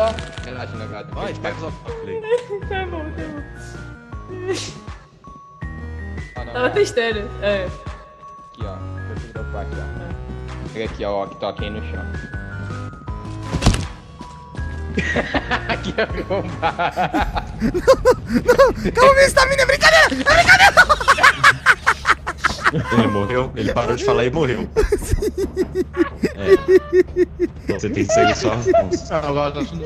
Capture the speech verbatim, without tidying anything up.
só. Relaxa, negado. Vai, pega só. Tá bom, tá bom. Ah, não, Tava não. testando. É. Aqui, ó. Deixa eu dropar aqui, ó. Pega aqui, ó, que toquei no chão. Aqui, ó, bomba. Calma, minha estamina, é brincadeira! É brincadeira! Ele morreu, ele parou de falar e morreu. É. Você tem que seguir sua resposta. Agora